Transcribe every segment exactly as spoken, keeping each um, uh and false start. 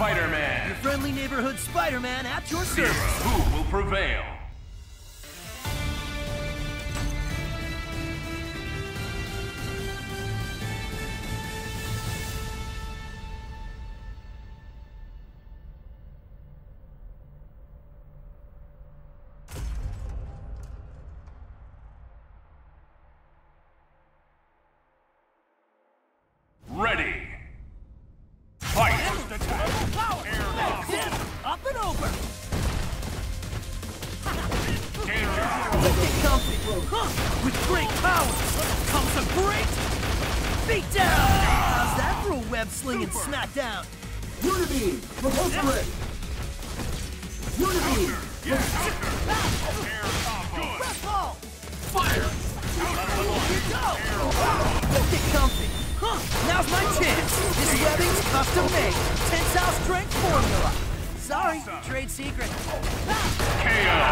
Spider-Man. Your friendly neighborhood Spider-Man at your service. Who will prevail? Ready. Fight! Power! Up and over! Danger! Get comfy! Huh. With great power comes a great beatdown! How's that for a web-slinging smackdown? Unibeam! Reverse! Unibeam! Breath ball! Fire! Here go! Get comfy! Huh. Now's my chance! This webbing's custom made! Tensile strength formula! Sorry, trade secret. K O!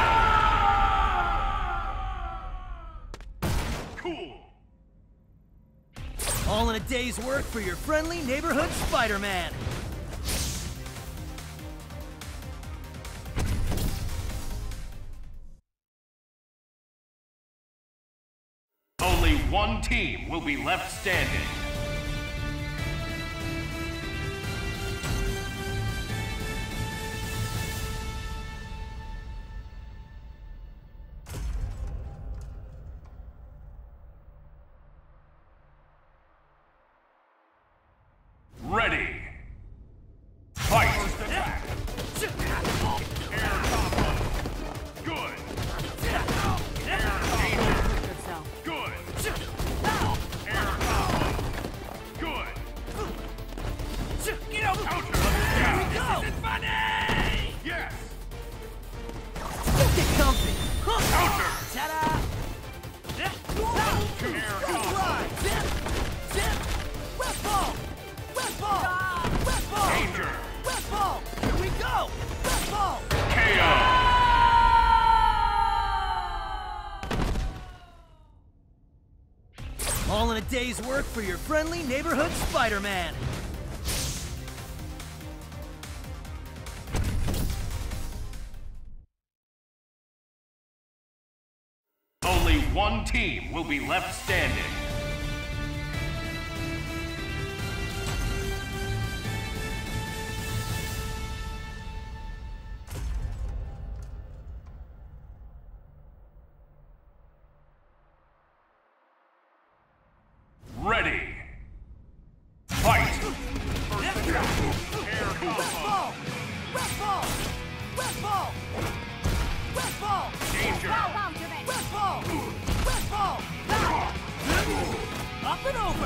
Cool! All in a day's work for your friendly neighborhood Spider-Man. Only one team will be left standing. Ready. Fight. Air combo. Good. Air danger. Good. Air combo. Good. Get out! Counter. Here we go! Funny. Yes. Get comfy! Counter. Ta-da! Air combo. Zip! Zip! Web ball! Web ball! Web ball! Danger. Web ball! Here we go! Web ball! K O. All in a day's work for your friendly neighborhood Spider-Man. Only one team will be left standing. Ready. Fight. Air Web combo. ball! Web ball! Web ball! Web ball! Danger. Web ball! Web ball! Up and over!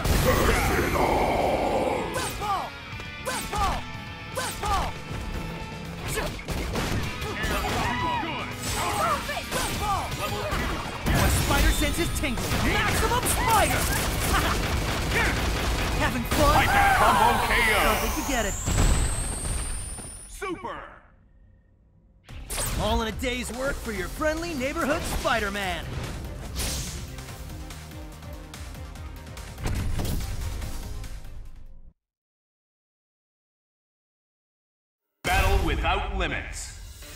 Web ball! Web ball! Web ball! Web ball! My spider sense is tingling. Maximum spider! Having fun? Like a combo K I don't O. think you get it. Super. All in a day's work for your friendly neighborhood Spider-Man. Battle without limits.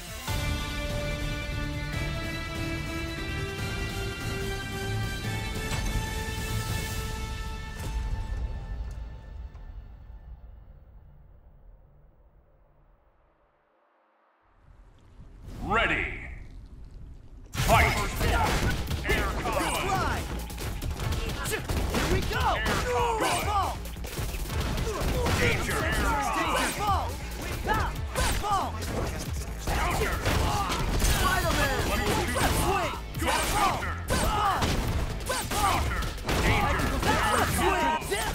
Ready. Fight. Air combo. Fly! Here we go! combo. Red ball! Danger. Red ball! Red ball! Counter. Spider-Man! Red swing! Red ball! Red ball! Red ball! Counter. Danger. Red swing! Zip!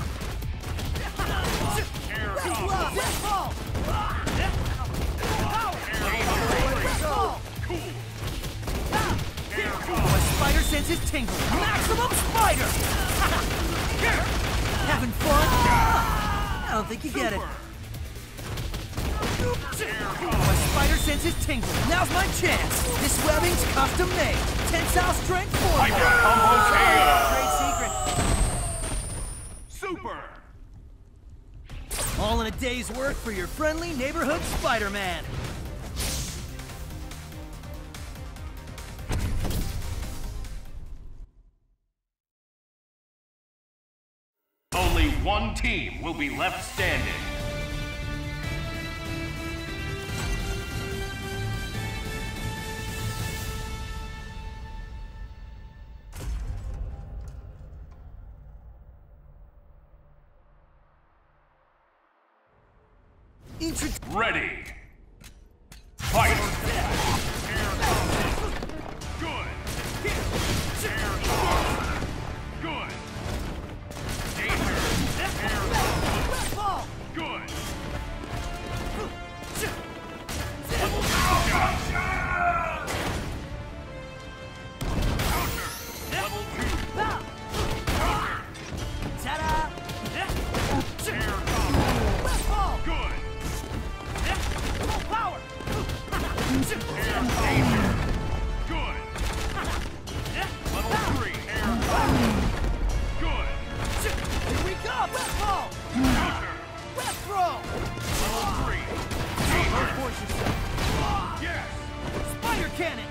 Air Red combo. glove! Red ball! Red ball! Cool. Air combo. My spider sense is tingling. Maximum spider! Having fun? I don't think you get it. My spider sense is tingling. Now's my chance. This webbing's custom made. Tensile strength formula. Like a combo K O. Trade secret. Super. All in a day's work for your friendly neighborhood Spider-Man. Only one team will be left standing. Ready. Fight. Good. Good. Danger. Good. Level two. Counter. Level two. Counter. Ta-da! Air Ball. Good. Full power. Air danger. Good. Level three. Air good. Here we go. West ball. Counter. West throw. Level three. Don't Danger. force yourself. Yes. Spider cannon.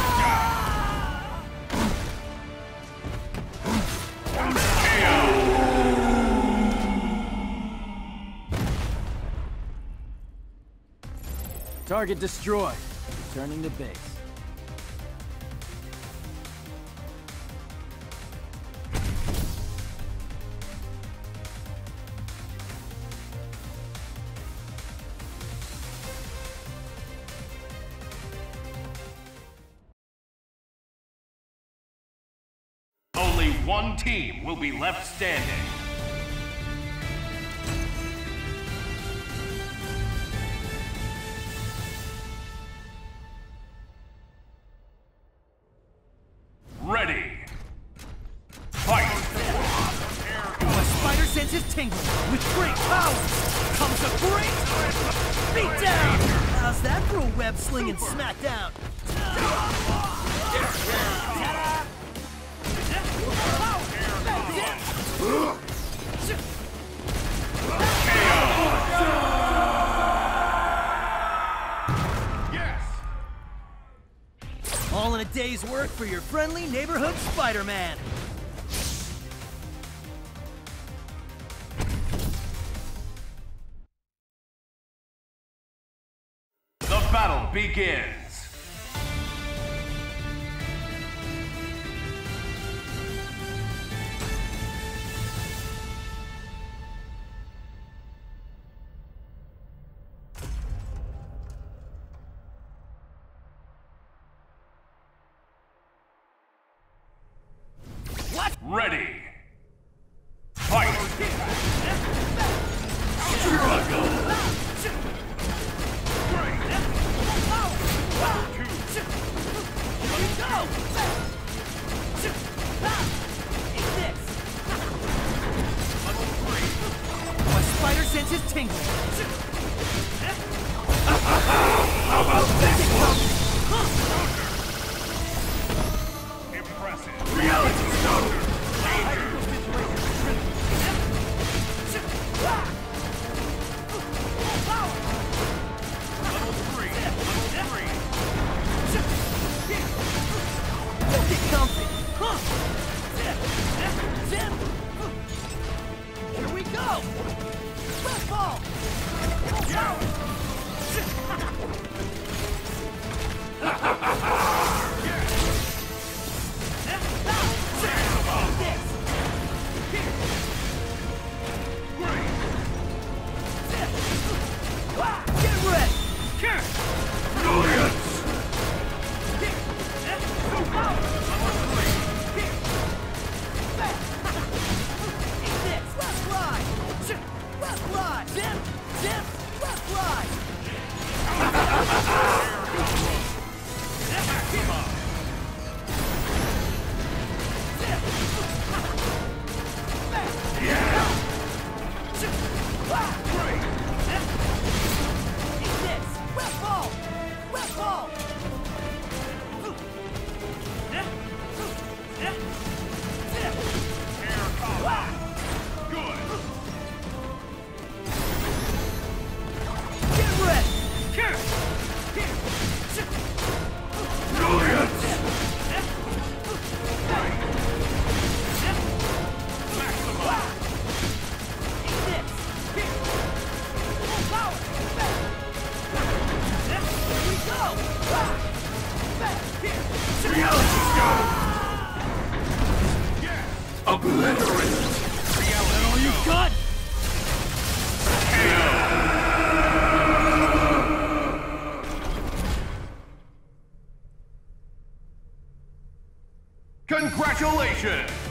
Target destroyed. Returning to base. Only one team will be left standing. Ready. Fight. My spider sense is tingling. With great power comes a great beatdown. How's that for a web slinging smackdown? Yes. All in a day's work for your friendly neighborhood Spider-Man. The battle begins. What? Ready. Fight. Struggle. Great. Two. Here we go. Eat this. Level three. My spider sense is tingling. How about this one? Impressive. Reality stone! Level three. Level three. Don't get comfy. Huh. Zip. Here we go. West ball. Full power. Get ready. Brilliance! Eat this. Left slide. Left slide. Zip. Zip. Left slide. Eat this. West ball. West ball. Air combat. Good. Obliterate! Reality All you show. got? Congratulations!